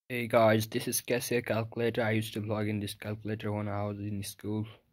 Hey guys, this is Cassia calculator. I used to log in this calculator when I was in school.